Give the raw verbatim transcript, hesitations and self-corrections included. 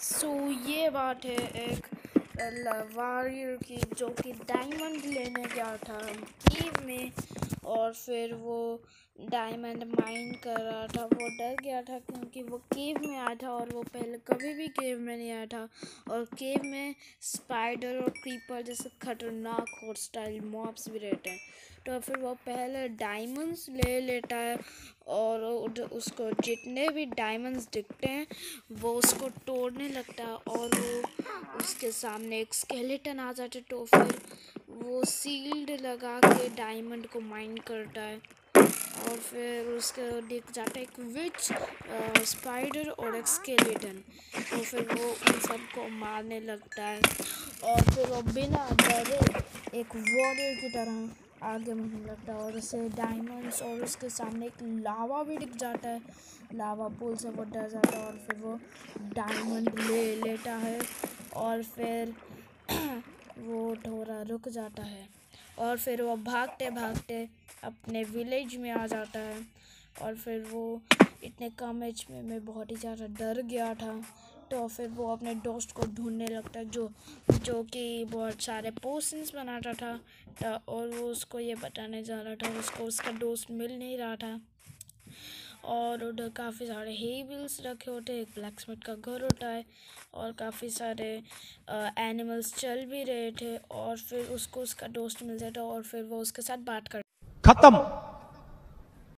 सो ये बात है एक वॉरियर की जो कि डायमंड लेने गया था केव में, और फिर वो डायमंड माइन कर रहा था। वो डर गया था क्योंकि वो केव में आया था और वो पहले कभी भी केव में नहीं आया था, और केव में स्पाइडर और क्रीपर जैसे खतरनाक हॉस्टाइल मॉब्स भी रहते हैं। तो फिर वो पहले डायमंड्स ले लेता है और उसको जितने भी डायमंड्स दिखते हैं वो उसको तोड़ने लगता है, और वो उसके सामने एक स्केलेटन आ जाता है। तो फिर वो सील्ड लगा के डायमंड को माइन करता है, और फिर उसके दिख जाता है एक विच, स्पाइडर और एक स्केलेटन। तो फिर वो उन सबको मारने लगता है, और फिर वो बिना डरे एक वॉरियर की तरह आगे बढ़ने लगता है, और उसे डायमंड्स और उसके सामने एक लावा भी दिख जाता है। लावा पुल से वो डर जाता है और फिर वो डायमंड ले लेता है, और फिर वो थोड़ा रुक जाता है, और फिर वो भागते भागते अपने विलेज में आ जाता है। और फिर वो इतने कम एज में मैं बहुत ही ज़्यादा डर गया था। तो फिर वो अपने दोस्त को ढूंढने लगता है जो जो कि बहुत सारे पोशंस बनाता था, और वो उसको ये बताने जा रहा था उसको उसका दोस्त मिल नहीं रहा था। और उधर काफ़ी सारे हे व्हील्स रखे होते हैं, एक ब्लैकस्मिथ का घर होता है, और काफ़ी सारे एनिमल्स चल भी रहे थे। और फिर उसको उसका दोस्त मिल जाता है और फिर वो उसके साथ बात कर खत्म।